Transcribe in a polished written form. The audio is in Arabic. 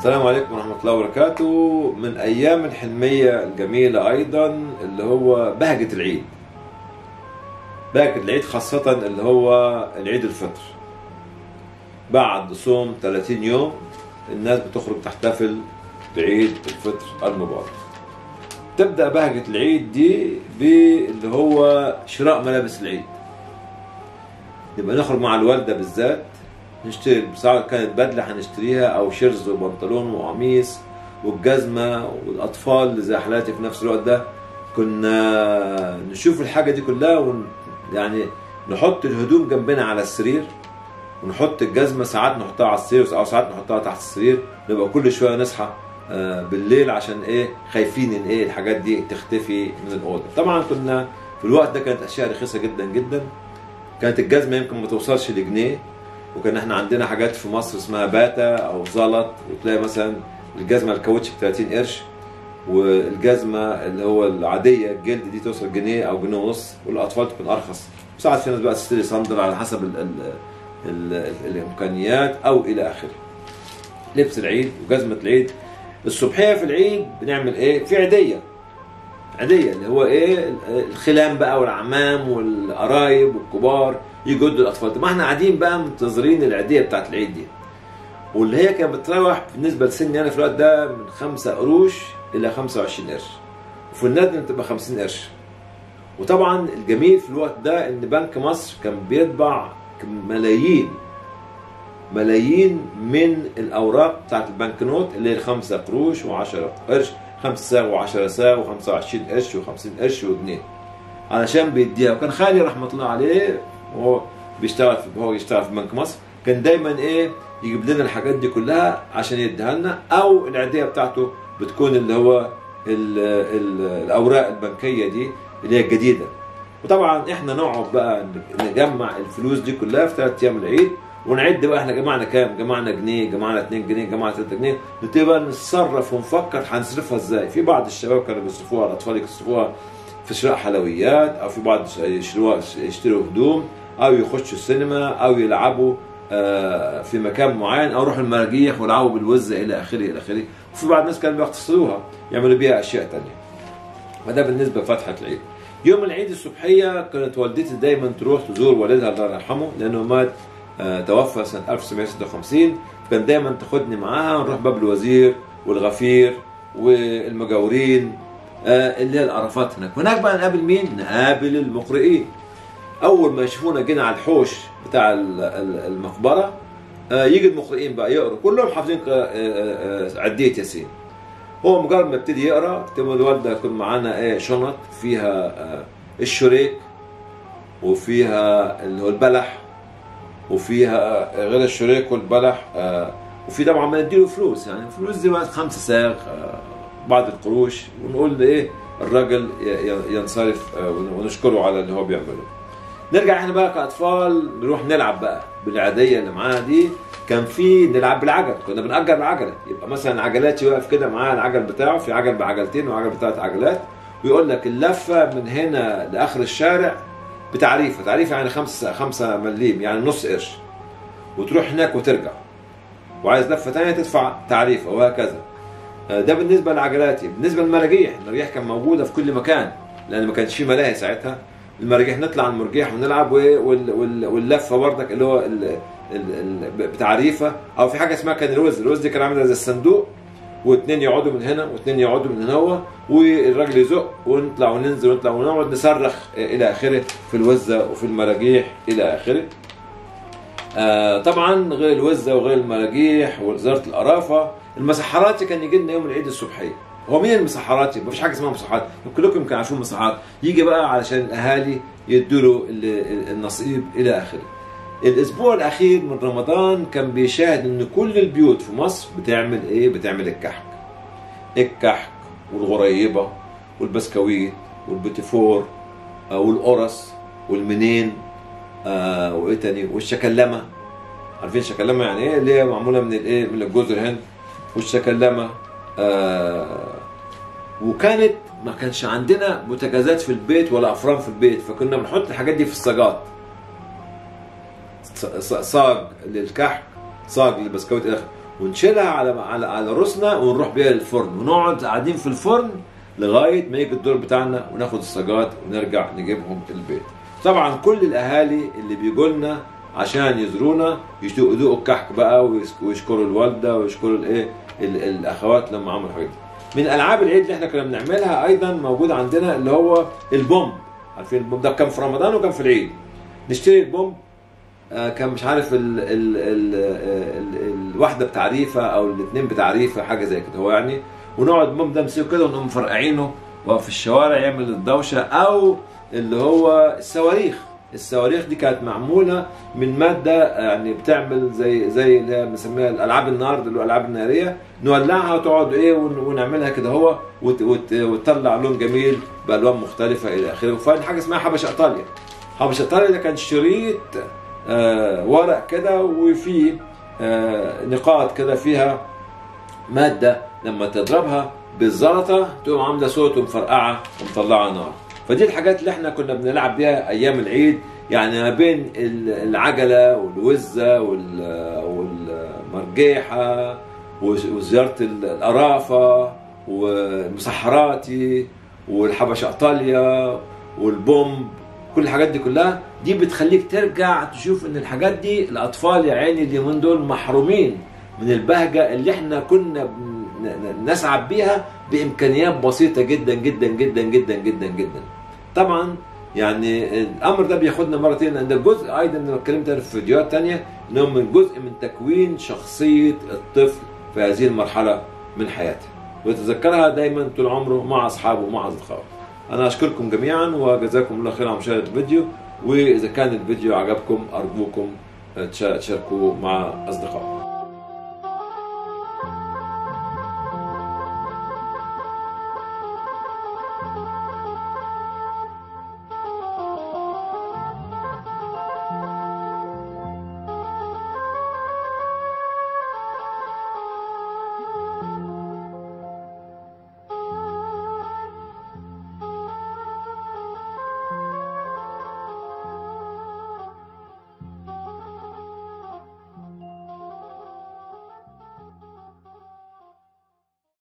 السلام عليكم ورحمة الله وبركاته. من أيام الحلمية الجميلة أيضا اللي هو بهجة العيد. بهجة العيد خاصة اللي هو العيد الفطر. بعد صوم 30 يوم الناس بتخرج تحتفل بعيد الفطر المبارك. تبدأ بهجة العيد دي باللي هو شراء ملابس العيد. نبقى نخرج مع الوالدة بالذات نشتري، سواء كانت بدلة هنشتريها أو شرز وبنطلون وقميص والجزمة، والأطفال اللي زي حالاتي في نفس الوقت ده كنا نشوف الحاجة دي كلها يعني نحط الهدوم جنبنا على السرير، ونحط الجزمة ساعات نحطها على السرير أو ساعات نحطها تحت السرير. نبقى كل شوية نصحى بالليل عشان خايفين ان الحاجات دي تختفي من الأوضة. طبعا كنا في الوقت ده كانت أشياء رخيصة جدا جدا. كانت الجزمة يمكن ما توصلش لجنيه، وكان احنا عندنا حاجات في مصر اسمها باتا او زلط، وتلاقي مثلا الجزمه الكاوتش ب 30 قرش، والجزمه اللي هو العاديه الجلد دي توصل جنيه او جنيه ونص، والاطفال تكون ارخص. ساعات في ناس بقى تشتري صندل على حسب الامكانيات او الى اخره. لبس العيد وجزمه العيد. الصبحيه في العيد بنعمل ايه؟ في عيديه اللي هو الخلان بقى والعمام والقرايب والكبار يجوا يدوا الاطفال. ما احنا قاعدين بقى منتظرين العيديه بتاعت العيد دي، واللي هي كانت بتروح بالنسبه لسني انا في الوقت ده من 5 قروش الى 25 قرش، وفي النادي بتبقى 50 قرش. وطبعا الجميل في الوقت ده ان بنك مصر كان بيطبع ملايين من الاوراق بتاعت البنك نوت اللي هي 5 قروش و10 قرش، 5 ساغ و10 ساغ و25 قرش و50 قرش وجنيه، علشان بيديها. وكان خالي رحمه الله عليه وهو بيشتغل في بنك مصر كان دايما يجيب لنا الحاجات دي كلها عشان يديها لنا، او العيديه بتاعته بتكون اللي هو الاوراق البنكيه دي اللي هي الجديده. وطبعا احنا نقعد بقى نجمع الفلوس دي كلها في 3 ايام العيد، ونعد بقى احنا جمعنا كام، جمعنا جنيه، جمعنا 2 جنيه، جمعنا 3 جنيه، نبتدي بقى نتصرف ونفكر هنصرفها ازاي. في بعض الشباب كانوا بيصرفوها، الاطفال يصرفوها في شراء حلويات، او في بعض يشتروا هدوم، او يخشوا السينما، او يلعبوا في مكان معين، او يروحوا المراجيح ويلعبوا بالوزه الى اخره الى اخره. وفي بعض الناس كانوا بيغتصبوها يعملوا بيها اشياء ثانيه. فده بالنسبه لفتحه العيد. يوم العيد الصبحيه كانت والدتي دايما تروح تزور والدها الله يرحمه، لانه مات توفى سنه 1956. كان دايما تاخدني معاها ونروح باب الوزير والغفير والمجاورين اللي هي العرفات هناك بقى نقابل مين؟ نقابل المقرئين. اول ما يشوفونا جينا على الحوش بتاع المقبره يجي المقرئين بقى يقروا، كلهم حافظين عديه ياسين. هو مجرد ما يبتدي يقرا تبقى الوالده يكون معانا شنط فيها الشريك، وفيها اللي هو البلح، وفيها غير الشريك والبلح، وفي طبعا بنديله فلوس، يعني الفلوس دي بقى 5 ساغ بعض القروش، ونقول الراجل ينصرف ونشكره على اللي هو بيعمله. نرجع احنا بقى كاطفال نروح نلعب بقى بالعاديه اللي معانا دي. كان في نلعب بالعجل، كنا بنأجر العجله، يبقى مثلا عجلاتي واقف كده معاه العجل بتاعه، في عجل بعجلتين وعجل ب3 عجلات، ويقول لك اللفه من هنا لاخر الشارع بتعريفه يعني 5 مليم يعني نص قرش، وتروح هناك وترجع، وعايز لفه ثانيه تدفع تعريفه، وهكذا. ده بالنسبه لعجلاتي. بالنسبه للمراجيح، المراجيح كان موجوده في كل مكان لان ما كانش في ملاهي ساعتها. المراجيح نطلع على المرجيح ونلعب، واللفه برضك اللي هو بتعريفه، او في حاجه اسمها كان الوز دي كان عامل زي الصندوق، واثنين يقعدوا من هنا واثنين يقعدوا من هنا، والراجل يزق ونطلع وننزل ونطلع ونقعد نصرخ الى اخره في الوزه وفي المراجيح الى اخره. طبعا غير الوزه وغير المراجيح ووزاره القرافه، المسحراتي كان يجي لنا يوم العيد الصبحيه. هو مين المسحراتي؟ مفيش حاجه اسمها مسحرات، كلكم يمكن عارفين مسحرات. يجي بقى علشان الاهالي يدوا له النصيب الى اخره. الاسبوع الاخير من رمضان كان بيشاهد ان كل البيوت في مصر بتعمل بتعمل الكحك والغريبه والبسكويت والبيتيفور والقرص والمنين وايه تاني، والشكلمه. عارفين الشكلمه يعني ايه؟ اللي هي معموله من من الجوز الهند. والشكلمه وكانت ما كانش عندنا بوتاجازات في البيت ولا افران في البيت، فكنا بنحط الحاجات دي في الصاجات، صاج للكحك، صاج للبسكويت الى اخره. ونشيلها على راسنا ونروح بيها للفرن، ونقعد قاعدين في الفرن لغايه ما يجي الدور بتاعنا، وناخد الصاجات ونرجع نجيبهم البيت. طبعا كل الاهالي اللي بيجوا لنا عشان يزورونا يدوقوا الكحك بقى، ويشكروا الوالده ويشكروا الاخوات لما عملوا حاجات. من العاب العيد اللي احنا كنا بنعملها ايضا موجود عندنا اللي هو البومب. عارفين البومب ده كان في رمضان وكان في العيد. نشتري البومب، كان مش عارف الواحده بتعريفه او الاثنين بتعريفه حاجه زي كده هو يعني، ونقعد البومب ده نمسكه كده ونقوم مفرقعينه وفي الشوارع يعمل الدوشه. او اللي هو الصواريخ دي كانت معموله من ماده يعني بتعمل زي اللي هي بنسميها الالعاب النار، اللي هو الالعاب الناريه، نولعها وتقعد ايه ونعملها كده هو وتطلع لون جميل بالوان مختلفه الى اخره. وفي حاجه اسمها حبش ايطاليا. حبش ايطاليا ده كان شريط ورق كده وفيه نقاط كده فيها ماده لما تضربها بالزلطه تقوم عامله صوت ومفرقعه ومطلعه نار. فدي الحاجات اللي احنا كنا بنلعب بيها ايام العيد، يعني ما بين العجله والوزه والمرجيحه وزياره القرافه والمسحراتي والحبش ايطاليا والبومب. كل الحاجات دي كلها دي بتخليك ترجع تشوف ان الحاجات دي الاطفال يا عيني اليومين دول محرومين من البهجه اللي احنا كنا نسعد بيها بامكانيات بسيطه جدا جدا جدا جدا جدا جدا. طبعا يعني الامر ده بياخدنا مرتين عند الجزء ايضا اللي اتكلمت في فيديوهات ثانيه، انه من جزء من تكوين شخصيه الطفل في هذه المرحله من حياته، ويتذكرها دايما طول عمره مع اصحابه ومع اصدقائه. انا اشكركم جميعا وجزاكم الله خير على مشاهده الفيديو، واذا كان الفيديو عجبكم ارجوكم تشاركوه مع اصدقائكم.